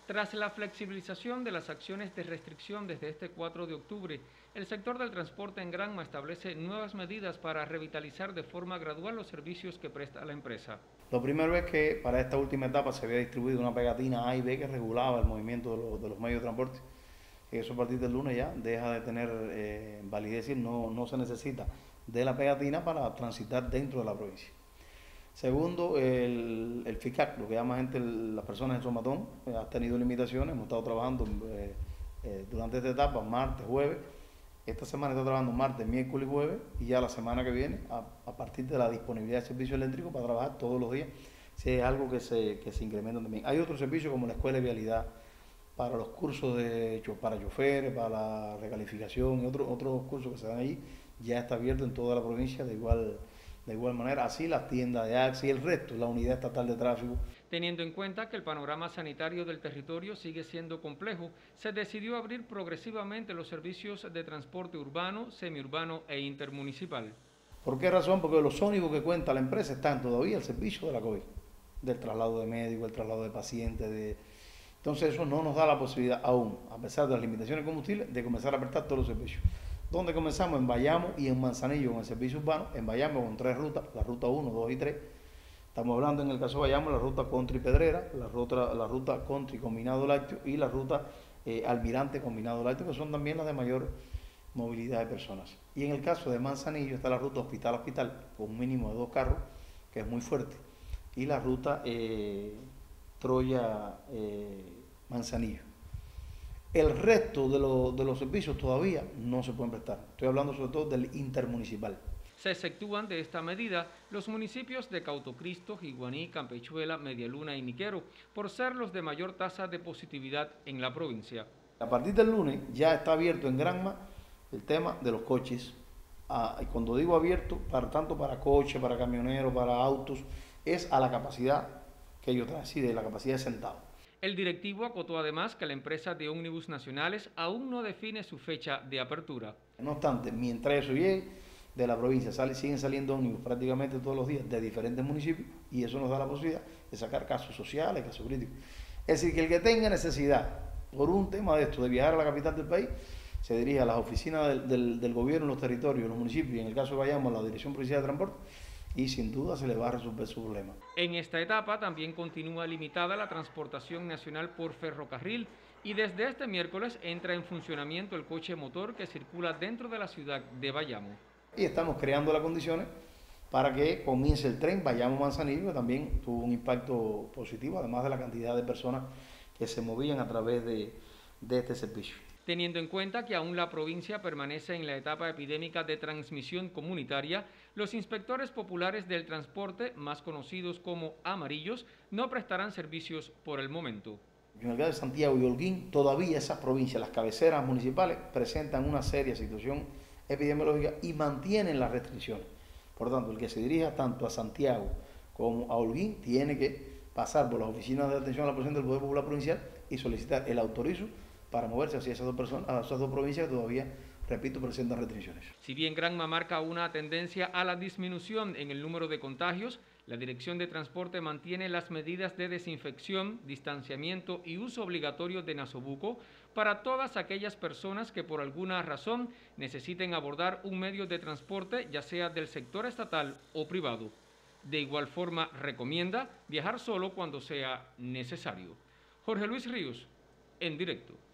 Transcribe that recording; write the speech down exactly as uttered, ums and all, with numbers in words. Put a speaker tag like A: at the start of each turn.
A: Tras la flexibilización de las acciones de restricción desde este cuatro de octubre, el sector del transporte en Granma establece nuevas medidas para revitalizar de forma gradual los servicios que presta la empresa.
B: Lo primero es que para esta última etapa se había distribuido una pegatina A y B que regulaba el movimiento de los, de los medios de transporte. Eso a partir del lunes ya deja de tener eh, validez y no, no se necesita de la pegatina para transitar dentro de la provincia. Segundo, el, el FICAC, lo que llama gente, las personas en somatón, eh, ha tenido limitaciones, hemos estado trabajando eh, eh, durante esta etapa, martes, jueves. Esta semana está trabajando martes, miércoles y jueves, y ya la semana que viene, a, a partir de la disponibilidad de servicio eléctrico, para trabajar todos los días, si es algo que se, que se incrementa también. Hay otros servicios como la escuela de vialidad, para los cursos de, para choferes, para la recalificación y otros otros cursos que se dan allí, ya está abierto en toda la provincia de igual De igual manera, así las tiendas de Axi y el resto, la unidad estatal de tráfico.
A: Teniendo en cuenta que el panorama sanitario del territorio sigue siendo complejo, se decidió abrir progresivamente los servicios de transporte urbano, semiurbano e intermunicipal.
B: ¿Por qué razón? Porque los ómnibus que cuenta la empresa están todavía al servicio de la COVID, del traslado de médicos, el traslado de pacientes. De... Entonces eso no nos da la posibilidad aún, a pesar de las limitaciones de combustible, de comenzar a prestar todos los servicios. Donde comenzamos en Bayamo y en Manzanillo con el servicio urbano, en Bayamo con tres rutas, la ruta uno, dos y tres. Estamos hablando en el caso de Bayamo, la ruta Country Pedrera, la ruta, la ruta Country Combinado Lácteo y la ruta eh, Almirante Combinado Lácteo, que son también las de mayor movilidad de personas. Y en el caso de Manzanillo está la ruta Hospital-Hospital, con un mínimo de dos carros, que es muy fuerte, y la ruta eh, Troya-Manzanillo. Eh, El resto de, lo, de los servicios todavía no se pueden prestar. Estoy hablando sobre todo del intermunicipal.
A: Se exceptúan de esta medida los municipios de Cautocristo, Jiguaní, Campechuela, Medialuna y Niquero, por ser los de mayor tasa de positividad en la provincia.
B: A partir del lunes ya está abierto en Granma el tema de los coches. Ah, y cuando digo abierto, para, tanto para coches, para camioneros, para autos, es a la capacidad que ellos traen, sí, de la capacidad de sentado.
A: El directivo acotó además que la empresa de ómnibus nacionales aún no define su fecha de apertura.
B: No obstante, mientras eso llegue, de la provincia sale, siguen saliendo ómnibus prácticamente todos los días de diferentes municipios y eso nos da la posibilidad de sacar casos sociales, casos críticos. Es decir, que el que tenga necesidad por un tema de esto, de viajar a la capital del país, se dirige a las oficinas del, del, del gobierno en los territorios, en los municipios, y en el caso de Bayamo, a la Dirección Provincial de Transporte, y sin duda se le va a resolver su problema.
A: En esta etapa también continúa limitada la transportación nacional por ferrocarril y desde este miércoles entra en funcionamiento el coche motor que circula dentro de la ciudad de Bayamo.
B: Y estamos creando las condiciones para que comience el tren Bayamo-Manzanillo, que también tuvo un impacto positivo, además de la cantidad de personas que se movían a través de, de este servicio.
A: Teniendo en cuenta que aún la provincia permanece en la etapa epidémica de transmisión comunitaria, los inspectores populares del transporte, más conocidos como amarillos, no prestarán servicios por el momento.
B: En el caso de Santiago y Holguín, todavía esas provincias, las cabeceras municipales, presentan una seria situación epidemiológica y mantienen las restricciones. Por tanto, el que se dirija tanto a Santiago como a Holguín tiene que pasar por las oficinas de atención a la población del Poder Popular Provincial y solicitar el autorizo para moverse hacia esas dos personas, a esas dos provincias que todavía, repito, presentan restricciones.
A: Si bien Granma marca una tendencia a la disminución en el número de contagios, la Dirección de Transporte mantiene las medidas de desinfección, distanciamiento y uso obligatorio de nasobuco para todas aquellas personas que por alguna razón necesiten abordar un medio de transporte, ya sea del sector estatal o privado. De igual forma, recomienda viajar solo cuando sea necesario. Jorge Luis Ríos, en directo.